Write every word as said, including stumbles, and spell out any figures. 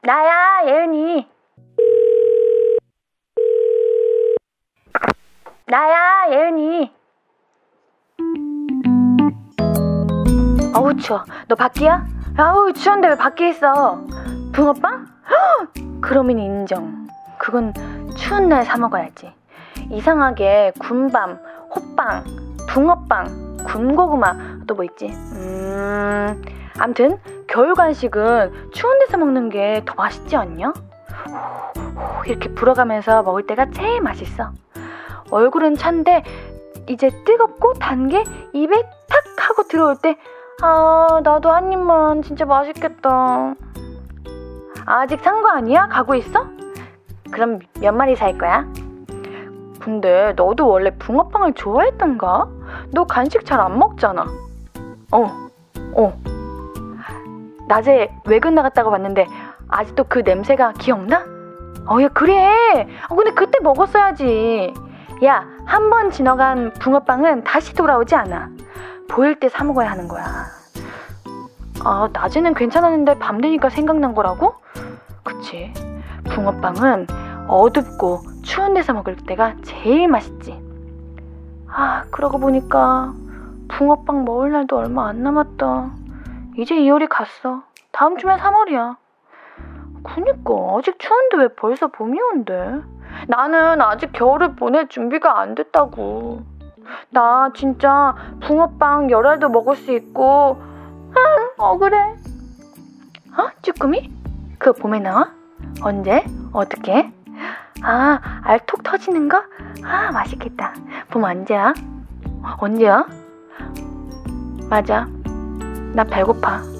나야, 예은이. 나야, 예은이. 어우, 추워. 너 밖이야? 아우, 추운데 왜 밖에 있어? 붕어빵? 헉! 그러면 인정. 그건 추운 날 사 먹어야지. 이상하게 군밤, 호빵, 붕어빵, 군고구마, 또 뭐 있지? 음... 암튼 겨울 간식은 추운 데서 먹는 게 더 맛있지 않냐? 이렇게 불어가면서 먹을 때가 제일 맛있어. 얼굴은 찬데 이제 뜨겁고 단 게 입에 탁 하고 들어올 때 아, 나도 한 입만. 진짜 맛있겠다. 아직 산 거 아니야? 가고 있어? 그럼 몇 마리 살 거야? 근데 너도 원래 붕어빵을 좋아했던가? 너 간식 잘 안 먹잖아. 어, 어. 낮에 외근 나갔다가 왔는데 아직도 그 냄새가 기억나? 어, 야, 그래. 어, 근데 그때 먹었어야지. 야, 한 번 지나간 붕어빵은 다시 돌아오지 않아. 보일 때 사 먹어야 하는 거야. 아, 낮에는 괜찮았는데 밤 되니까 생각난 거라고? 그치. 붕어빵은 어둡고 추운 데서 먹을 때가 제일 맛있지. 아, 그러고 보니까 붕어빵 먹을 날도 얼마 안 남았다. 이제 이월이 갔어. 다음 주면 삼월이야. 그니까 아직 추운데 왜 벌써 봄이 온대? 나는 아직 겨울을 보낼 준비가 안 됐다고. 나 진짜 붕어빵 열알도 먹을 수 있고. 응, 억울해. 어? 쭈꾸미? 그거 봄에 나와? 언제? 어떻게? 아, 알 톡 터지는 거? 아, 맛있겠다. 봄 언제야? 언제야? 맞아. 나 배고파.